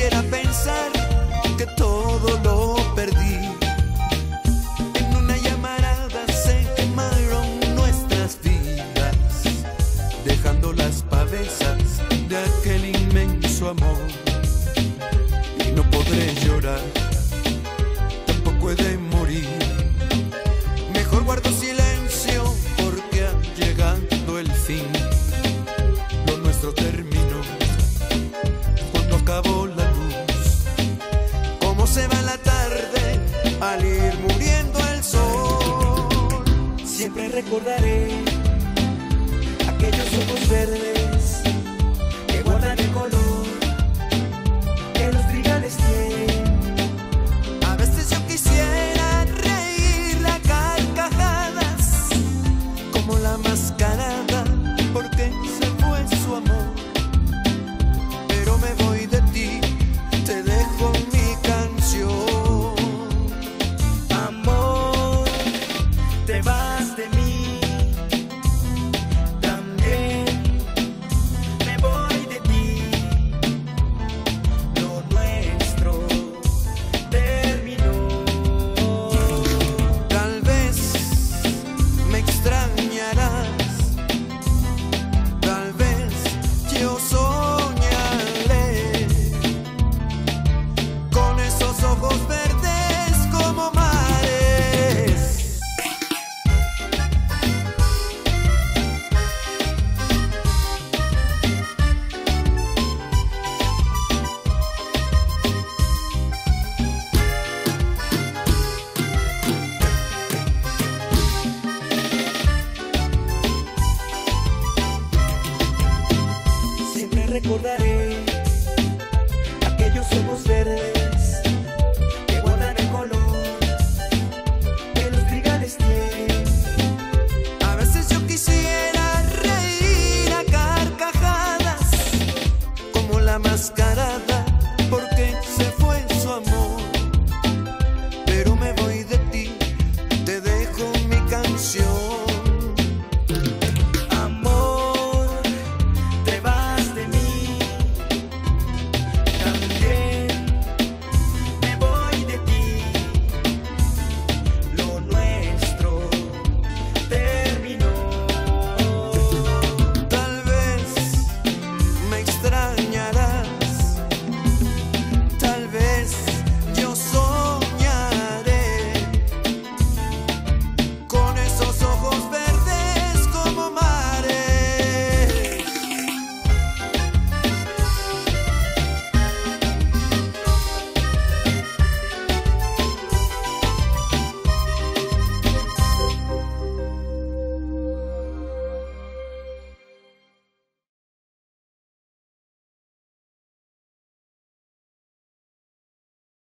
quisiera pensar que todo lo perdí. En una llamarada se quemaron nuestras vidas, dejando las pavesas de aquel inmenso amor. Y no podré llorar, tampoco he de morir. Mejor guardo silencio porque ha llegado el fin. Lo nuestro terminó cuando acabó la luz. Cómo se va la tarde al ir muriendo el sol. Siempre recordaré aquellos ojos verdes